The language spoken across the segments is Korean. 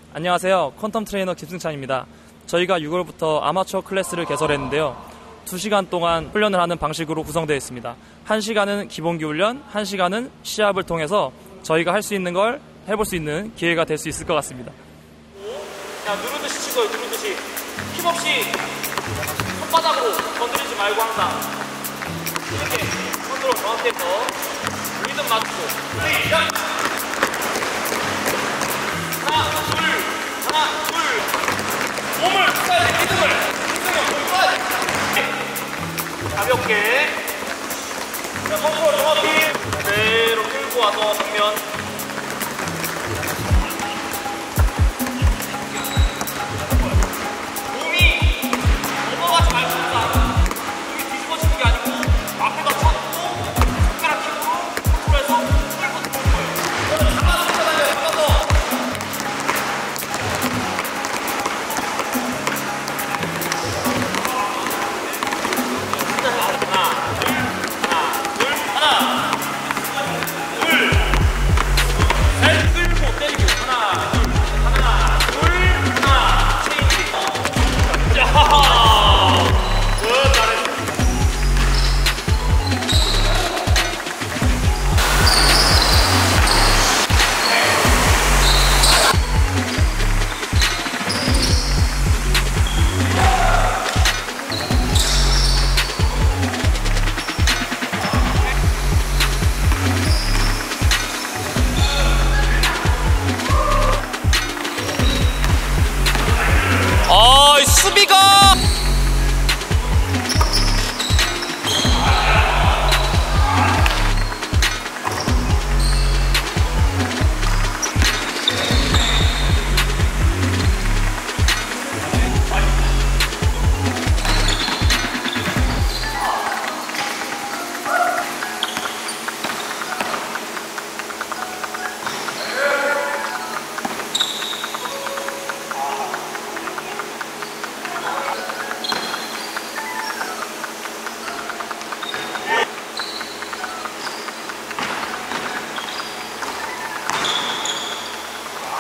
안녕하세요. 퀀텀 트레이너 김승찬입니다. 저희가 6월부터 아마추어 클래스를 개설했는데요. 2시간 동안 훈련을 하는 방식으로 구성되어 있습니다. 1시간은 기본기 훈련, 1시간은 시합을 통해서 저희가 할 수 있는 걸 해볼 수 있는 기회가 될 수 있을 것 같습니다. 자, 누르듯이 치고요. 누르듯이 힘없이 손바닥으로 건드리지 말고 항상 이렇게 손으로 정확히 해서 리듬 맞추고 시작! 하나, 둘 몸을 써야 돼. 리듬을 몸을 써야 돼. 가볍게 자, 손으로 정확히 그대로 끌고 와서 정면 수비가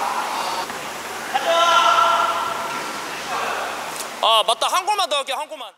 맞다. 한 골만 더 할게요. 한 골만.